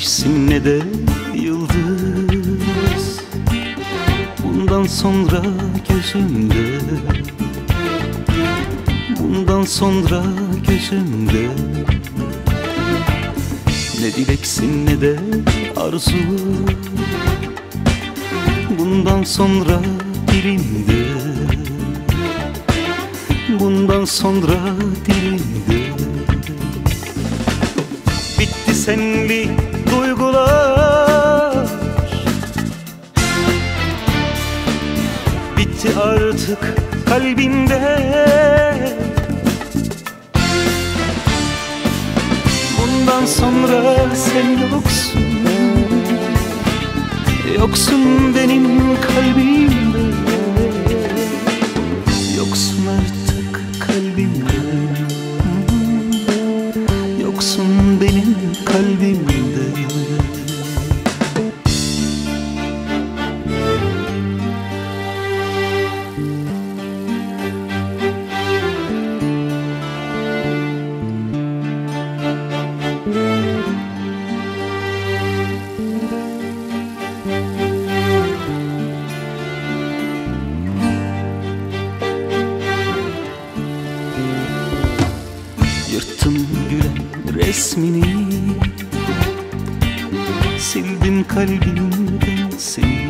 güneşsin ne de yıldız. Bundan sonra gözümde, bundan sonra gözümde. Ne dileksin ne de arzu, bundan sonra dilimde, bundan sonra dilimde. Bitti senli duygular, bitti artık kalbimde. Bundan sonra sen yoksun, yoksun benim kalbimde, yoksun artık kalbimde, yoksun benim kalbimde. Yırttım gülen resmini, sildim kalbimden seni,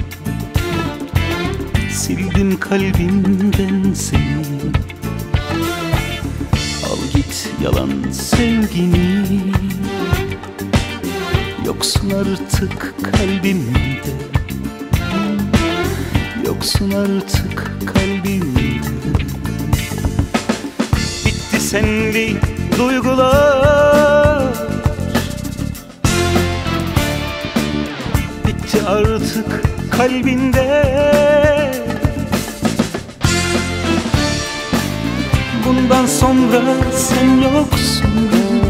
sildim kalbimden seni. Al git yalan sevgini, yoksun artık kalbimde, yoksun artık kalbimde. Bitti senli duygular, bitti artık kalbinde. Bundan sonra sen yoksun,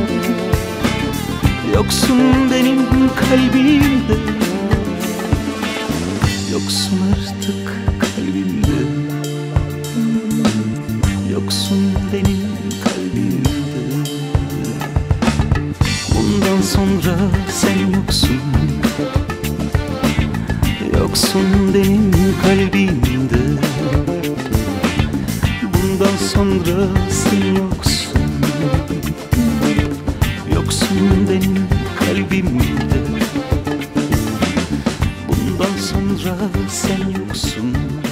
yoksun benim kalbimde, yoksun artık kalbimde, yoksun benim kalbimde. Bundan sonra sen yoksun, yoksun benim kalbimde. Bundan sonra sen yoksun, yoksun benim kalbimde. Bundan sonra sen yoksun,